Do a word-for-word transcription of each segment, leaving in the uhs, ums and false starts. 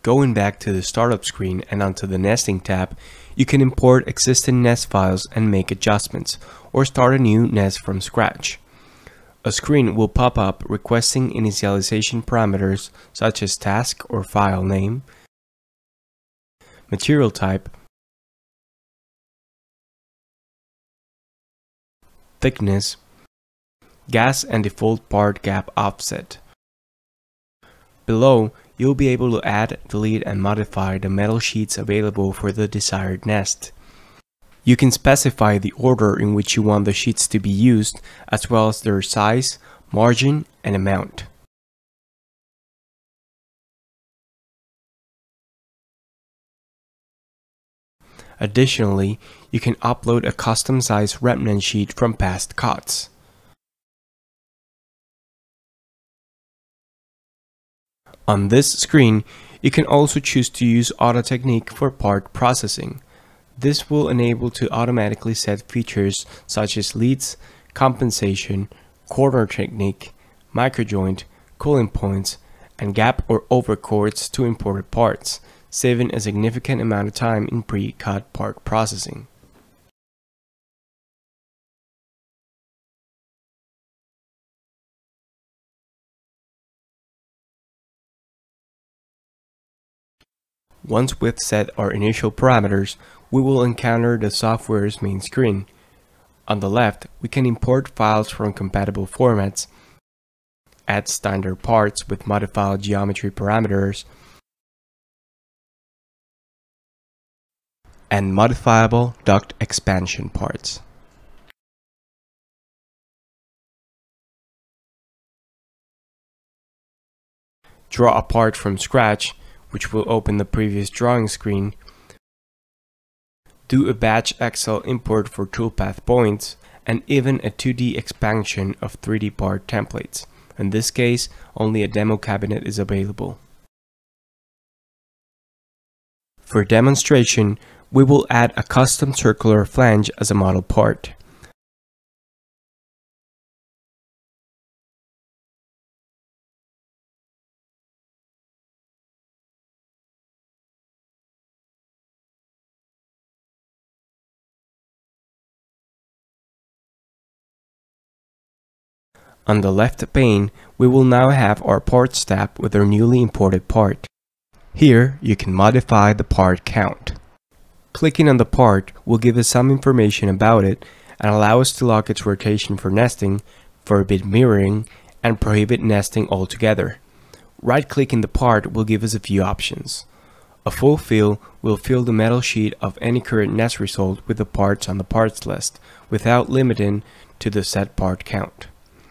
Going back to the startup screen and onto the nesting tab, you can import existing nest files and make adjustments, or start a new nest from scratch. A screen will pop up requesting initialization parameters such as task or file name, material type, thickness, gas and default part gap offset. Below, you'll be able to add, delete, and modify the metal sheets available for the desired nest. You can specify the order in which you want the sheets to be used, as well as their size, margin, and amount. Additionally, you can upload a custom-sized remnant sheet from past cuts. On this screen, you can also choose to use Auto Technique for part processing. This will enable to automatically set features such as leads, compensation, corner technique, microjoint, cooling points, and gap or overcords to imported parts, saving a significant amount of time in pre-cut part processing. Once we've set our initial parameters, we will encounter the software's main screen. On the left, we can import files from compatible formats, add standard parts with modified geometry parameters, and modifiable duct expansion parts. Draw a part from scratch, which will open the previous drawing screen. Do a batch Excel import for toolpath points, and even a two D expansion of three D part templates. In this case, only a demo cabinet is available. For demonstration, we will add a custom circular flange as a model part. On the left pane, we will now have our parts tab with our newly imported part. Here, you can modify the part count. Clicking on the part will give us some information about it and allow us to lock its rotation for nesting, forbid mirroring, and prohibit nesting altogether. Right-clicking the part will give us a few options. A full fill will fill the metal sheet of any current nest result with the parts on the parts list, without limiting to the set part count.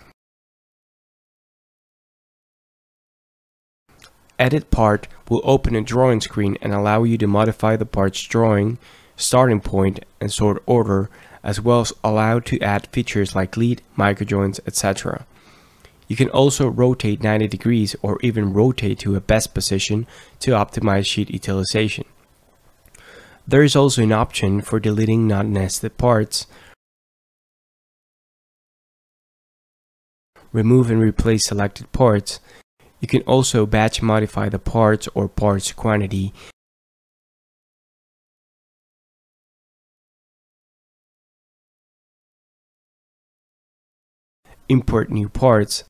Edit Part will open a drawing screen and allow you to modify the part's drawing, starting point, and sort order, as well as allow to add features like lead, microjoints, et cetera. You can also rotate ninety degrees or even rotate to a best position to optimize sheet utilization. There is also an option for deleting not nested parts, remove and replace selected parts. You can also batch modify the parts or parts quantity, import new parts,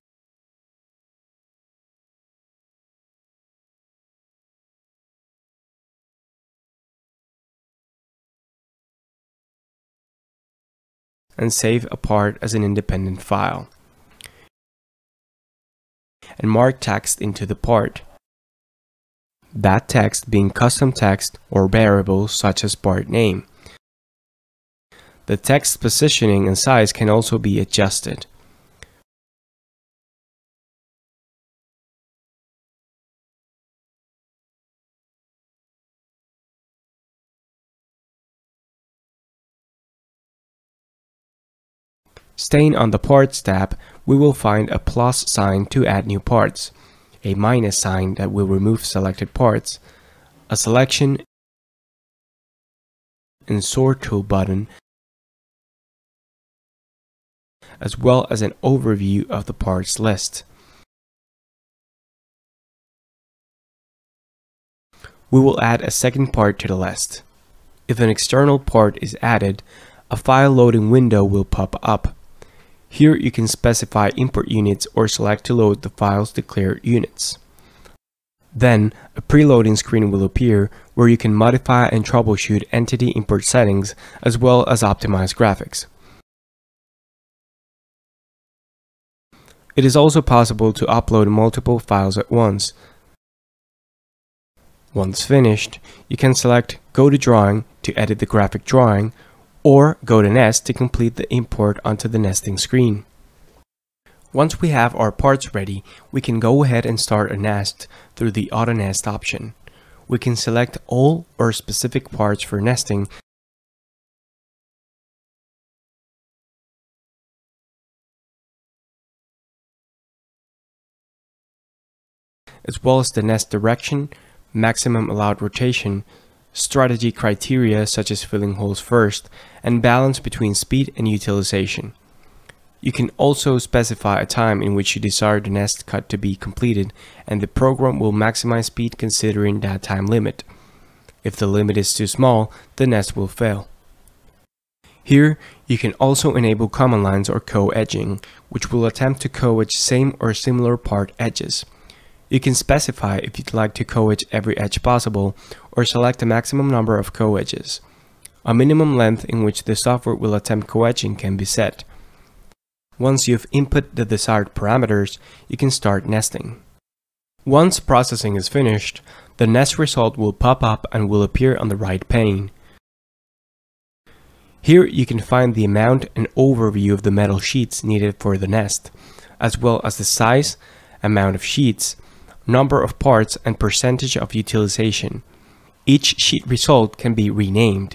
and save a part as an independent file, and mark text into the part. That text being custom text or variables such as part name. The text positioning and size can also be adjusted. Staying on the Parts tab, we will find a plus sign to add new parts, a minus sign that will remove selected parts, a selection and sort tool button, as well as an overview of the parts list. we will add a second part to the list. If an external part is added, a file loading window will pop up. Here you can specify import units or select to load the file's declared units. Then, a preloading screen will appear where you can modify and troubleshoot entity import settings as well as optimize graphics. It is also possible to upload multiple files at once. Once finished, you can select Go to Drawing to edit the graphic drawing, or Go to Nest to complete the import onto the nesting screen. Once we have our parts ready, we can go ahead and start a nest through the Auto Nest option. We can select all or specific parts for nesting, as well as the nest direction, maximum allowed rotation, strategy criteria such as filling holes first, and balance between speed and utilization. You can also specify a time in which you desire the nest cut to be completed, and the program will maximize speed considering that time limit. If the limit is too small, the nest will fail. Here, you can also enable command lines or co-edging, which will attempt to co-edge same or similar part edges. You can specify if you'd like to co-edge every edge possible, or select a maximum number of co-edges. A minimum length in which the software will attempt co-edging can be set. Once you've input the desired parameters, you can start nesting. Once processing is finished, the nest result will pop up and will appear on the right pane. Here you can find the amount and overview of the metal sheets needed for the nest, as well as the size, amount of sheets, number of parts, and percentage of utilization. Each sheet result can be renamed.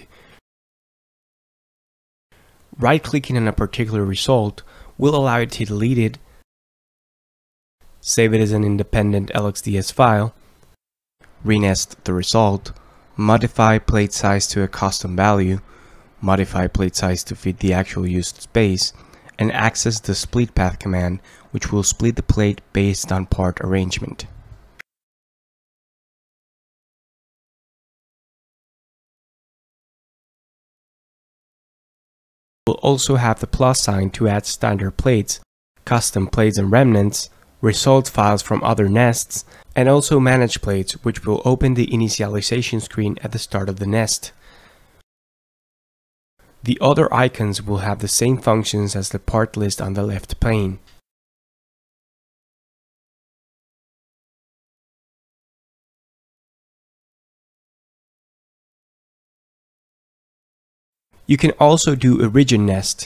Right-clicking on a particular result will allow you to delete it, save it as an independent L X D S file, renest the result, modify plate size to a custom value, modify plate size to fit the actual used space, and access the split path command, which will split the plate based on part arrangement. We'll also have the plus sign to add standard plates, custom plates and remnants, result files from other nests, and also manage plates, which will open the initialization screen at the start of the nest. The other icons will have the same functions as the part list on the left pane. You can also do a rigid nest.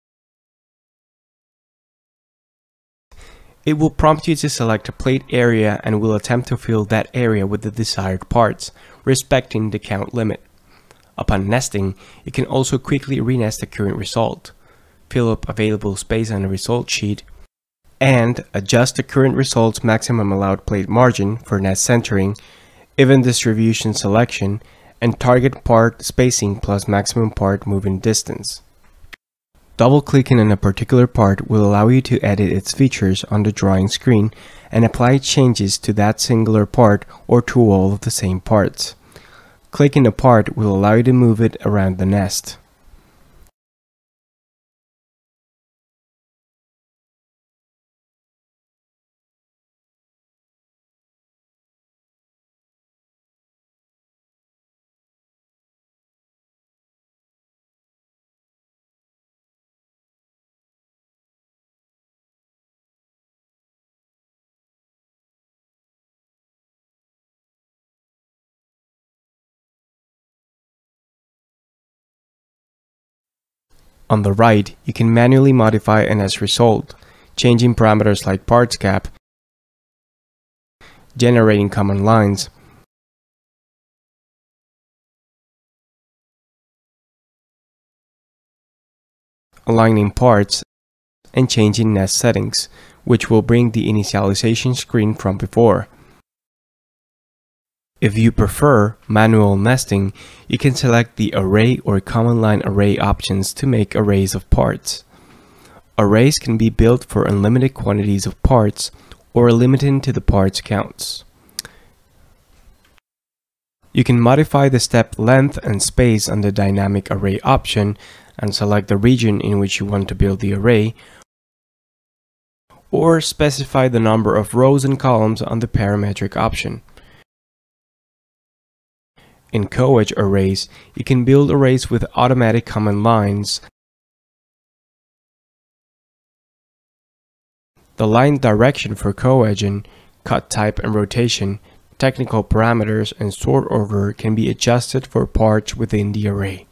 It will prompt you to select a plate area and will attempt to fill that area with the desired parts, respecting the count limit. Upon nesting, you can also quickly renest the current result, fill up available space on the result sheet, and adjust the current result's maximum allowed plate margin for nest centering, even distribution selection, and target part spacing plus maximum part moving distance. Double-clicking on a particular part will allow you to edit its features on the drawing screen and apply changes to that singular part or to all of the same parts. Clicking a part will allow you to move it around the nest. On the right, you can manually modify a nest result, changing parameters like parts cap, generating command lines, aligning parts, and changing nest settings, which will bring the initialization screen from before. If you prefer manual nesting, you can select the array or command line array options to make arrays of parts. Arrays can be built for unlimited quantities of parts or limited to the parts counts. You can modify the step length and space on the dynamic array option and select the region in which you want to build the array, or specify the number of rows and columns on the parametric option. In co-edge arrays, you can build arrays with automatic command lines. The line direction for co-edging, cut type and rotation, technical parameters, and sort order can be adjusted for parts within the array.